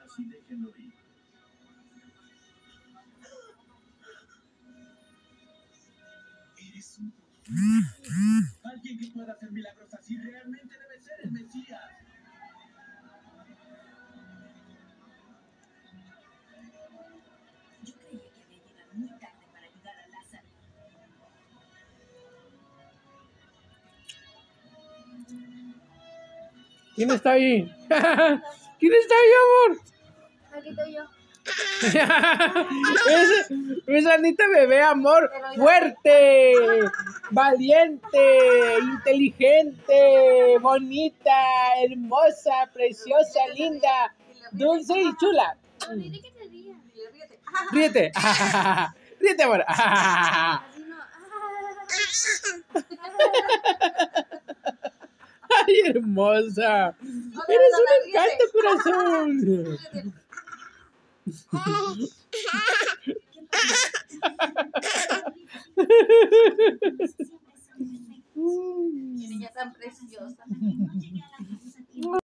Alguien que pueda hacer milagros así realmente debe ser el Mesías. Yo creía que había llegado muy tarde para ayudar a Lázaro. ¿Quién está ahí? ¿Quién está ahí, amor? Aquí estoy yo. Es Anita bebé, amor, fuerte, valiente, inteligente, bonita, hermosa, preciosa, linda, dulce y chula. Dile que te rías. Ríete, ríete, amor. Así no. Ay, hermosa. Eres un encanto, corazón.